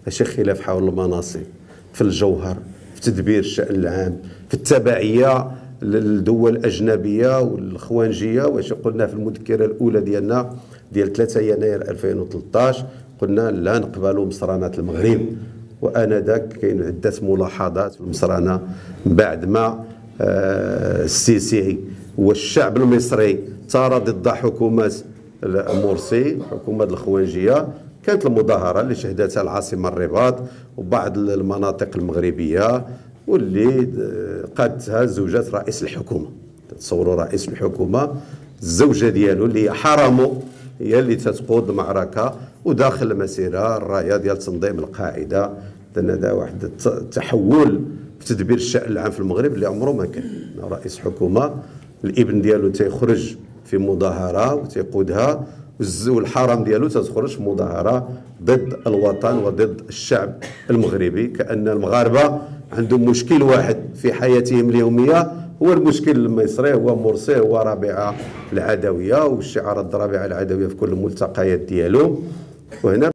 ماشي خلاف حول المناصب، في الجوهر، في تدبير الشأن العام، في التبعية للدول الأجنبية والخوانجية. واش قلنا في المذكرة الأولى ديالنا ديال 3 يناير 2013؟ قلنا لا نقبل مصرانة المغرب. وآنذاك كاين عدة ملاحظات في المصرانة بعد ما السيسي والشعب المصري ثار ضد حكومة مرسي، حكومة الخوانجية. كانت المظاهرة اللي شهدتها العاصمة الرباط وبعض المناطق المغربية، واللي قادتها زوجة رئيس الحكومة. تصوروا رئيس الحكومة الزوجة ديالو اللي هي حرامو هي اللي تتقود المعركة وداخل المسيرة الراية ديال تنظيم القاعدة. هذا واحد التحول في تدبير الشأن العام في المغرب اللي عمره ما كان. رئيس حكومة الابن ديالو تيخرج في مظاهرة وتيقودها، والحرام ديالو تتخرج في مظاهرة ضد الوطن وضد الشعب المغربي. كأن المغاربة عندهم مشكل واحد في حياتهم اليومية، هو المشكل المصري، هو مرسي، هو رابعة العدوية والشعارات رابعة العدوية في كل الملتقيات ديالو. وهنا